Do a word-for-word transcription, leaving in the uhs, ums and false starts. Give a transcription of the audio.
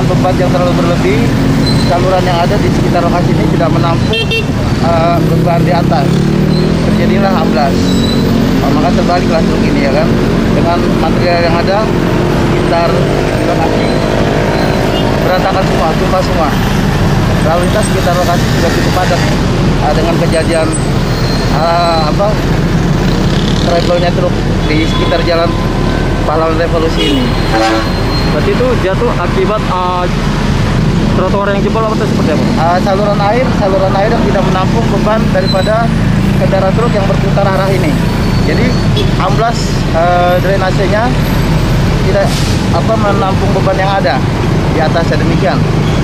dengan beban yang terlalu berlebih, saluran yang ada di sekitar lokasi ini tidak menampung uh, beban di atas, terjadilah amblas. Nah, maka terbaliklah truk ini ya kan, dengan material yang ada sekitar di lokasi berantakan semua, tumpah semua. Lalu lintas sekitar lokasi juga cukup padat uh, dengan kejadian uh, apa travelnya truk di sekitar jalan Pahlawan Revolusi ini. Berarti itu jatuh akibat uh, trotoar yang jebol atau seperti apa? Uh, saluran air, saluran air yang tidak menampung beban daripada kendaraan truk yang berputar arah ini. Jadi amblas uh, drainasenya tidak apa menampung beban yang ada di atasnya, demikian.